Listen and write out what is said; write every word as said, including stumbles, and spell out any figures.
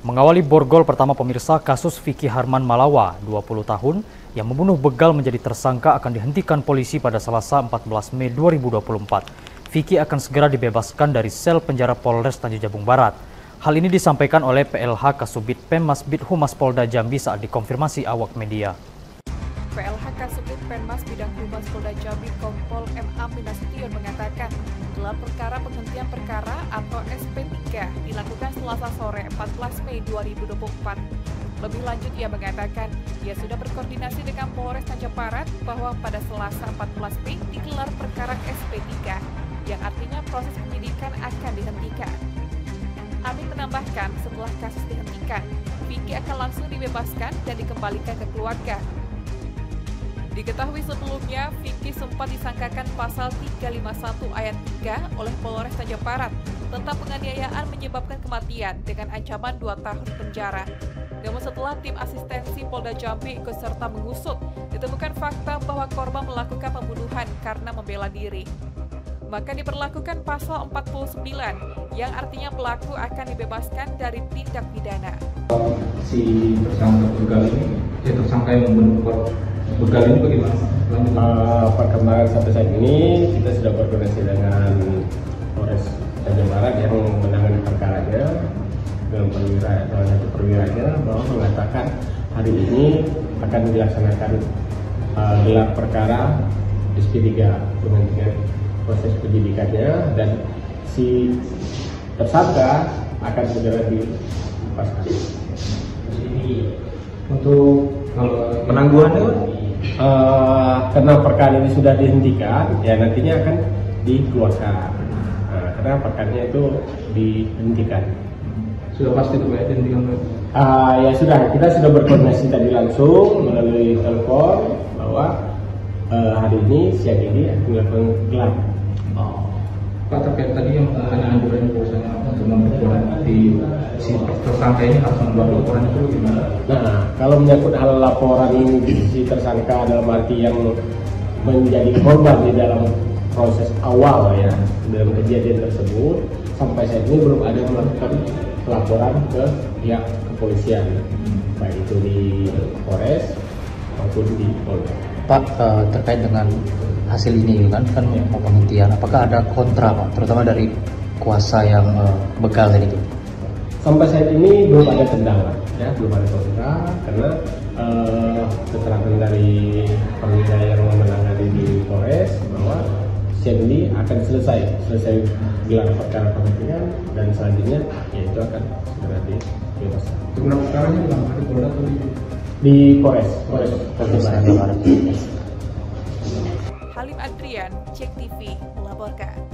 Mengawali borgol pertama pemirsa, kasus Vicky Harman Malawa, dua puluh tahun, yang membunuh begal menjadi tersangka akan dihentikan polisi pada Selasa empat belas Mei dua ribu dua puluh empat. Vicky akan segera dibebaskan dari sel penjara Polres Tanjung Jabung Barat. Hal ini disampaikan oleh P L H Kasubit Penmas Bid Humas Polda Jambi saat dikonfirmasi awak media. P L H Kasubit Penmas Bidang Humas Polda Jambi Kompol M A Minasution mengatakan gelar perkara penghentian perkara atau S P tiga dilakukan Selasa sore empat belas Mei dua ribu dua puluh empat. Lebih lanjut ia mengatakan ia sudah berkoordinasi dengan Polres Tanjung Barat bahwa pada Selasa empat belas Mei digelar perkara S P tiga yang artinya proses penyidikan akan dihentikan. Amin menambahkan setelah kasus dihentikan, Vicky akan langsung dibebaskan dan dikembalikan ke keluarga. Diketahui sebelumnya, Vicky sempat disangkakan pasal tiga ratus lima puluh satu ayat tiga oleh Polres Tanjung Barat tentang penganiayaan menyebabkan kematian dengan ancaman dua tahun penjara. Namun setelah tim asistensi Polda Jambi ikut serta mengusut, ditemukan fakta bahwa korban melakukan pembunuhan karena membela diri. Maka diberlakukan pasal empat puluh sembilan yang artinya pelaku akan dibebaskan dari tindak pidana. Si tersangka begal ini, ya tersangka yang membunuh begal ini bagaimana? Uh, perkembangan sampai saat ini kita sudah berkoordinasi dengan Polres Tanjung Barat yang menangani perkaranya dengan perwira salah satu perwiranya bahwa mengatakan hari ini akan dilaksanakan uh, gelar perkara S P tiga dengan proses penyidikannya dan si tersangka akan segera dilepaskan. Untuk kalau penangguhannya, uh, karena perkara ini sudah dihentikan, ya nantinya akan dikeluarkan. Nah, karena perkaranya itu dihentikan. Sudah pasti itu ya dihentikan? Uh, ya sudah, kita sudah berkoordinasi tadi langsung melalui telepon bahwa uh, hari ini siang ini akan dilakukan gelar. Oh. Pak, terkait tadi yang pertanyaan bulan bahwasanya untuk memperkuat di si tersangka ini harus membuat laporan itu gimana? Nah, kalau menyangkut hal laporan si tersangka dalam arti yang menjadi korban di dalam proses awal ya dalam kejadian tersebut, sampai saat ini belum ada melakukan laporan ke pihak kepolisian, hmm. baik itu di Polres maupun di Polda. Pak, uh, terkait dengan hasil ini kan kan ya. Mau penghentian, apakah ada kontra Pak, terutama dari kuasa yang uh, begal tadi itu? Sampai saat ini belum ada kendala, ya belum ada kontra karena uh, keterangan dari perwira yang menangani di Polres bahwa siang ini akan selesai selesai gelar perkara penghentian dan selanjutnya yaitu akan segera dibebaskan. Gelar perkaranya di mana? Di Polda atau di di Polres Polres Tanjung Barat. Halim Adrian, Cek T V melaporkan.